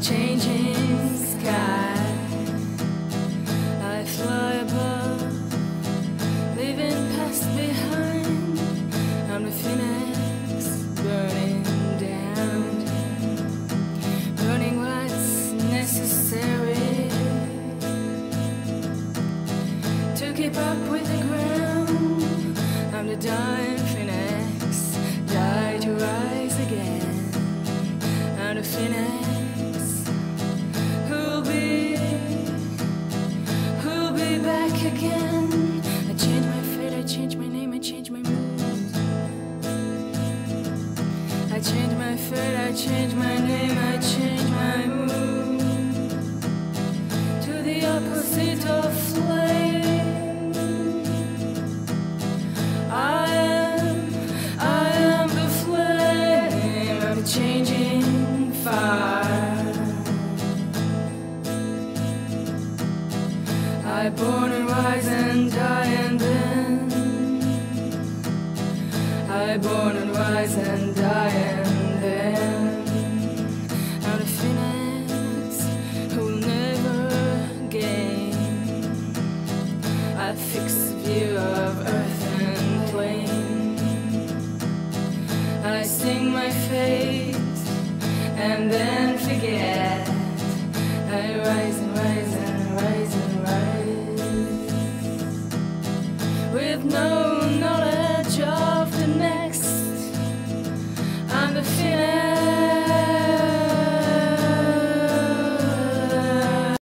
changing sky. I fly above, leaving past behind. I'm the phoenix burning down, burning what's necessary to keep up with the ground. I'm the dying phoenix, die to rise again. I'm the phoenix who'll be back again. I change my fate, I change my name, I change my mood. I change my fate, I change my name, I change my mood to the opposite of flame. I am the flame, I'm the changing fire. I born and rise and die and then I born and rise and die and then I'm the phoenix who'll never gain a fixed view of earth and plain. I sing my fate and then forget. I rise and